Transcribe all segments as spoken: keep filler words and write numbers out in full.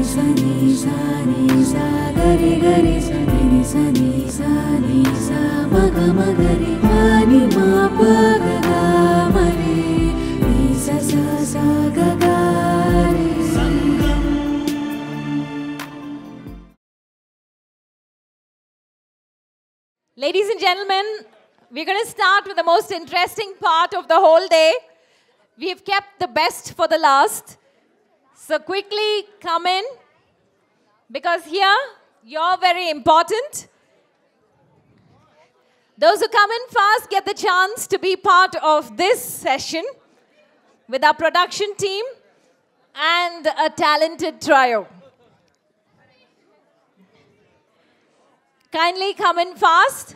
sa ni sa ni sa ga re ga re sa ni sa ni sa ni sa ma ga ma ga re ma ni ma pa ga ga ma re ni sa sa sa ga ga re. Ladies and gentlemen, we're going to start with the most interesting part of the whole day. We've kept the best for the last. So quickly come in, because here you're very important. Those who come in fast get the chance to be part of this session with our production team and a talented trio. Kindly come in fast.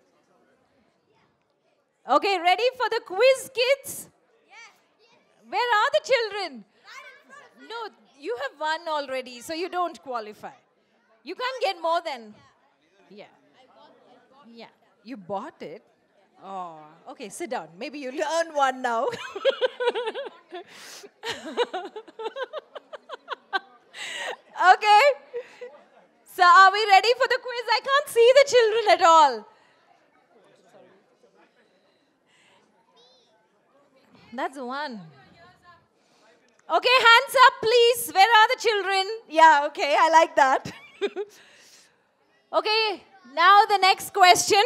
Okay, ready for the quiz, kids? Where are the children? No, you have won already, so you don't qualify. You can't get more than... Yeah. Yeah. You bought it? Oh, okay, sit down. Maybe you'll earn one now. Okay. So are we ready for the quiz? I can't see the children at all. That's one. Okay, hands up, please. Where are the children? Yeah, okay, I like that. Okay, now the next question.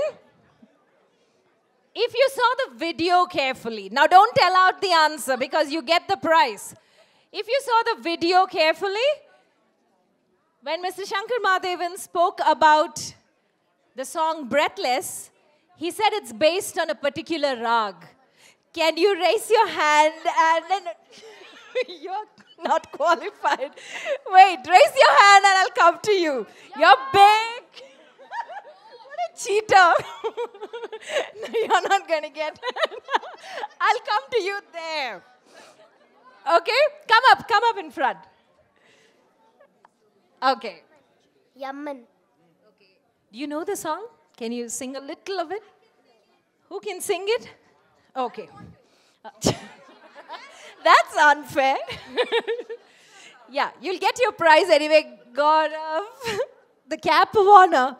If you saw the video carefully, now don't tell out the answer because you get the prize. If you saw the video carefully, when Mister Shankar Mahadevan spoke about the song Breathless, he said it's based on a particular rag. Can you raise your hand and then... You're not qualified. Wait, raise your hand and I'll come to you. You're big. What a cheater. No, you're not going to get it. I'll come to you there. Okay? Come up, come up in front. Okay. Yamman. Okay. Do you know the song? Can you sing a little of it? Who can sing it? Okay. That's unfair. Yeah, you'll get your prize anyway, Gaurav. The cap of honor.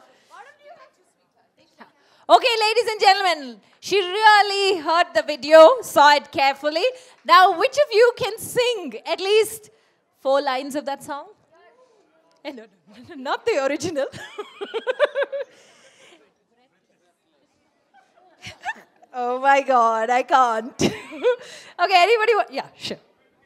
Okay, ladies and gentlemen, she really heard the video, saw it carefully. Now, which of you can sing at least four lines of that song? Eh, no, no, not the original. Oh my God, I can't. Okay, anybody? Want? Yeah, sure.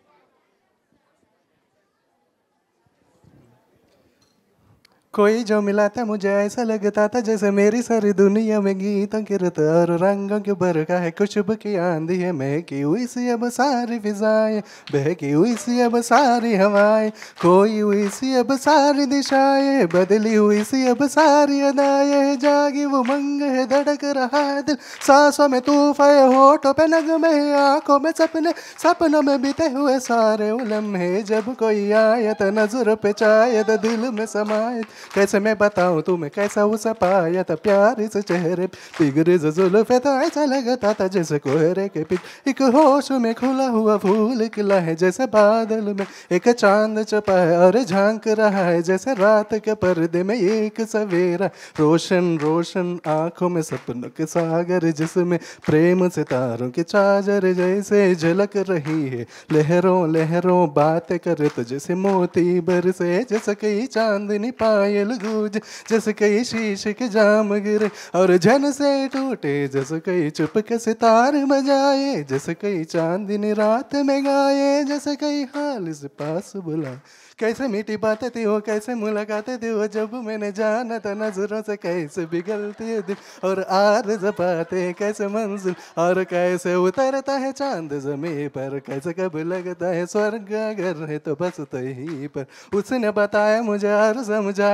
कोई जो मिला था मुझे ऐसा लगता था जैसे मेरी सारी दुनिया में गीतों की रुत और रंगों के बरखा है खुशबू की आंधी है महकी हुई सी अब सारी फिजाएं बहकी हुई सी अब सारी हवाएं खोई हुई सी अब सारी दिशाएं बदली हुई सी अब सारी अदाएं जागी वो मंग है धड़क रहा है दिल सांसों में तूफान है होठों पे नगमे है आंखों में सपने सपनों में बीते हुए सारे लम्हे जब कोई आए तो नजर पे चाहे तो दिल में समाये कैसे मैं बताऊं तुम्हें कैसा उसे पाया था प्यारे से चेहरे बिगड़े जुल्फे तो ऐसा लगता था जैसे कोहरे के पीछे एक होश में खुला हुआ फूल खिला है जैसे बादल में एक चांद छुपा है और झांक रहा है जैसे रात के पर्दे में एक सवेरा रोशन रोशन आंखों में सपनों के सागर जिसमें प्रेम सितारों की चादर जैसे झलक रही है लहरों लहरों बातें करे तो जैसे मोती बरसे जैसे कई चांदनी पायल गूंज जैसे कई शीशे के जाम गिरे और झन से टूटे जैसे कई चुप के सितारे बजाए जैसे कई चांदनी रात में गाए जैसे कई हाल से पास बुलाए कैसे मीठी बातें थी वो कैसे मुलाकातें थी वो जब मैंने जाना था नजरों से कैसे पिघलती है दिल और आरज़ बातें कैसे मंजिल और कैसे उतरता है चांद ज़मीं पर कैसे कब लगता है स्वर्ग अगर है तो बस तही पर उसने बताया मुझे और समझाया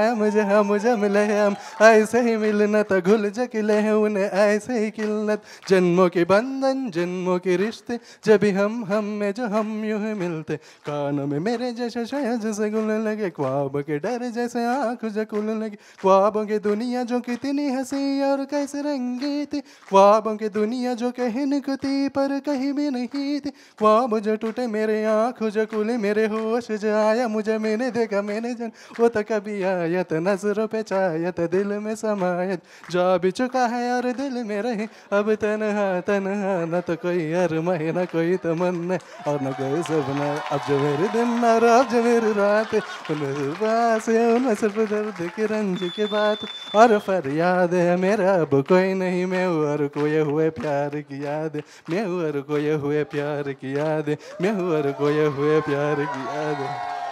आया मुझे हम मुझे मिले हम ऐसे ही मिलना तो घुल जकिले हैं उन्हें ऐसे ही किल्लत जन्मों के बंधन जन्मों के रिश्ते जब भी हम हम में जो हम यूं ही मिलते कानों में मेरे जैसे शायद जैसे गुलने लगे ख्वाब के डर जैसे आँख जकुलने लगी ख्वाबों की दुनिया जो कितनी हंसी और कैसे रंगी थी ख्वाबों की दुनिया जो कहीं निकती पर कहीं भी नहीं थी ख्वाब जो टूटे मेरे आँख जो खुले मेरे होश जो आया मुझे मैंने देखा मैंने जन वो तो कभी आया तो नजरों पे चाया तो दिल में समाया जा भी चुका है और दिल में रहे अब तन्हा तन्हा न तो कोई अरमा है न कोई तमन्ना और न कोई सपना अब जो मेरे दिन और अब जो मेरी रात उन पास है उनमें सिर्फ दर्द की रंज की बात और फरियाद है मेरा अब कोई नहीं मैं हूँ और खोए हुए प्यार की याद मैं हूँ और खोए हुए प्यार की याद मैं हूँ और खोए हुए प्यार की याद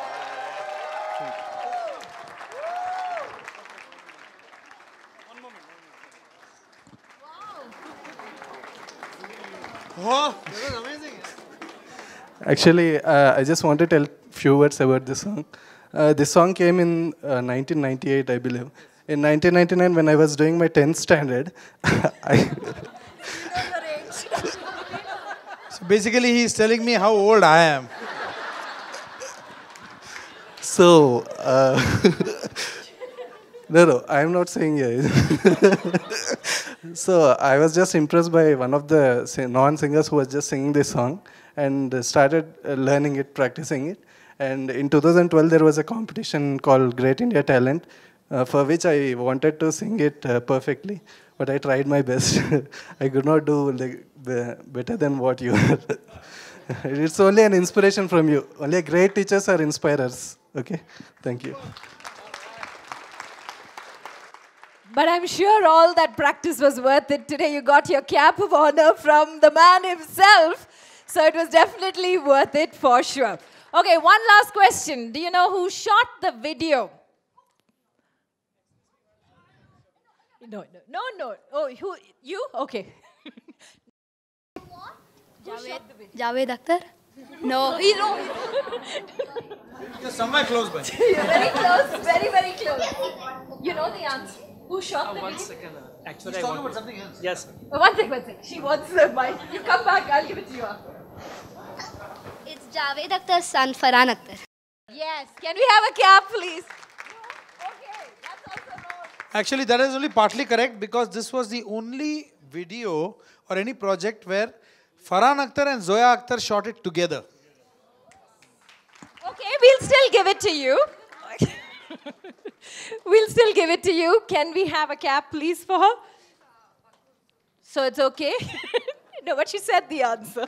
Oh, that was amazing. Actually, uh, I just want to tell few words about this song. Uh, this song came in uh, nineteen ninety-eight, I believe. In nineteen ninety-nine, when I was doing my tenth standard, I So basically, he is telling me how old I am. so uh, no, no, I am not saying yeah. So I was just impressed by one of the si- non-singers who was just singing this song and uh, started uh, learning it, practicing it. And in two thousand twelve, there was a competition called Great India Talent, uh, for which I wanted to sing it uh, perfectly, but I tried my best. I could not do like, be- better than what you are. It's only an inspiration from you. Only great teachers are inspirers. Okay? Thank you. But I'm sure all that practice was worth it. Today you got your cap of honor from the man himself. So it was definitely worth it for sure. Okay, one last question. Do you know who shot the video? No, no, no, no. Oh, who? You? Okay. Javed, Javed Akhtar? No, he no. You're somewhere close by. You're very close, very, very close. You know the answer. Who shot the One video? second. uh, Actually, He's I talking want about to- something else. Yes. Oh, one second, one second. She wants the mic. You come back, I'll give it to you after. It's Javed Akhtar's son, Farhan Akhtar. Yes. Can we have a cap, please? Okay, that's also wrong. Actually, that is only partly correct because this was the only video or any project where Farhan Akhtar and Zoya Akhtar shot it together. Okay, we'll still give it to you. We'll still give it to you. Can we have a cap, please, for her? So it's okay? No, but she said the answer.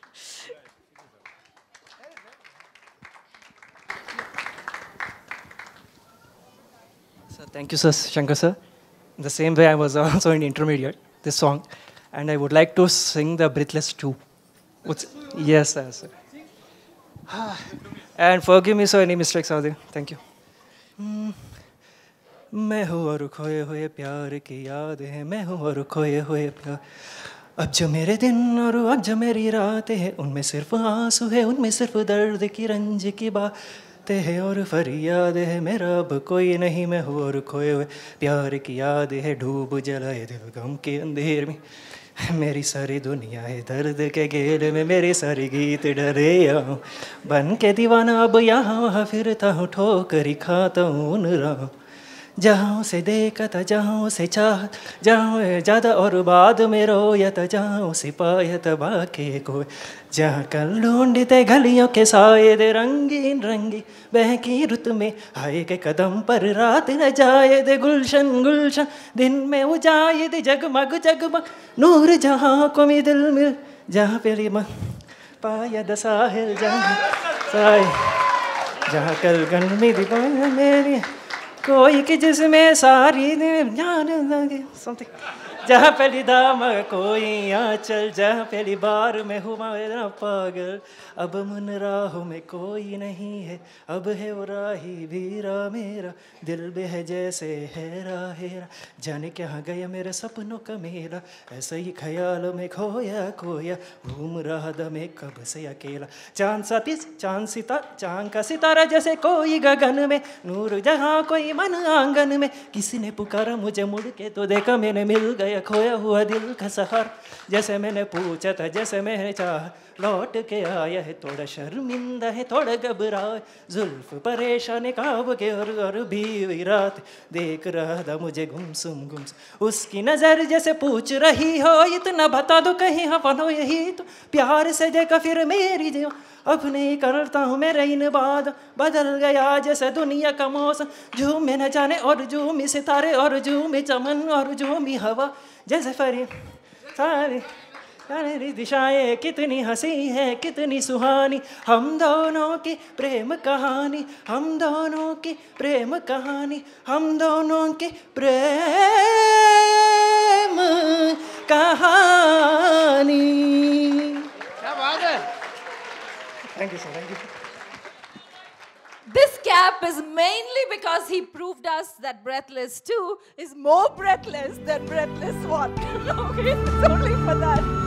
So thank you, sir, Shankar sir. The same way, I was also in intermediate, this song. And I would like to sing the Breathless two. What's, yes, sir. sir. And forgive me, sir, any mistakes are there. Thank you. Hmm. मैं हूँ और खोए हुए प्यार की याद है मैं हूँ और खोए हुए प्यार अब जो मेरे दिन और अब जो मेरी रातें हैं उनमें सिर्फ आंसू है उनमें सिर्फ दर्द की रंज की बातें हैं और फरियाद है मेरा अब कोई नहीं मैं हूँ और खोए हुए प्यार की याद है डूब जलाए दिल गम के अंधेर में मेरी सारी दुनिया है दर्द के घेर में मेरे सारे गीत डरे आऊँ बन के दीवाना अब यहाँ वहाँ फिरता हूँ ठोकर खाता हूँ उन राह जहाँ से देखा था जहाँ से चाह जहाँ ज़्यादा और बाद में रोया था जहाँ से पाया था बाकी को जहाँ कल ढूंढते गलियों के साए दे रंगीन रंगी बहकी रुत में आए के कदम पर रात न जाए दे गुलशन गुलशन दिन में उजाए दे जगमग जगमग नूर जहाँ को मी दिल मिल जहाँ पे मन पाया द साहिल जहाँ साए जहाँ कल गलमी दीवाना मेरी कोई कि जिसमें सारी जान लगे समथिंग जहाँ पहली दाम कोई आंचल, जहाँ पहली बार मैं हुआ ना पागल, अब मुन राहों में कोई नहीं है, अब है वो राही वीरा मेरा, दिल भी है जैसे हेरा हेरा, जाने कहाँ गया मेरे सपनों का मेरा, ऐसा ही ख्यालों में खोया खोया, घूम रहा था मैं कब से अकेला, चांद सा तीस चांद सिता चांद का सितारा जैसे कोई गगन में, नूर जहाँ कोई मन आंगन में, किसी ने पुकारा मुझे मुड़ के तो देखा मैंने मिल गया खोया हुआ दिल का सहार, जैसे मैंने पूछा था जैसे मैंने चाहा, लौट के आया है, थोड़ा शर्मिंदा है थोड़ा घबराए, जुल्फ परेशान काब के और और भी रात देख रहा था मुझे गुमसुम गुमसुम, उसकी नजर जैसे पूछ रही हो इतना बता दो कहीं अपन हो यही तो प्यार से देखा फिर मेरी जो अब नहीं करता हूँ मेरे इन बाद, बदल गया जैसे दुनिया का मौसम, झूमे न जाने और झूमी सितारे और झूमी चमन और झूमी हवा, जैसे फरी सारी सारी दिशाएं कितनी हंसी है कितनी सुहानी, हम दोनों की प्रेम कहानी, हम दोनों की प्रेम कहानी, हम दोनों की प्रेम कहानी। क्या बात है। Thank you, sir. Thank you. This cap is mainly because he proved us that Breathless two is more breathless than Breathless one. Okay, it's only for that.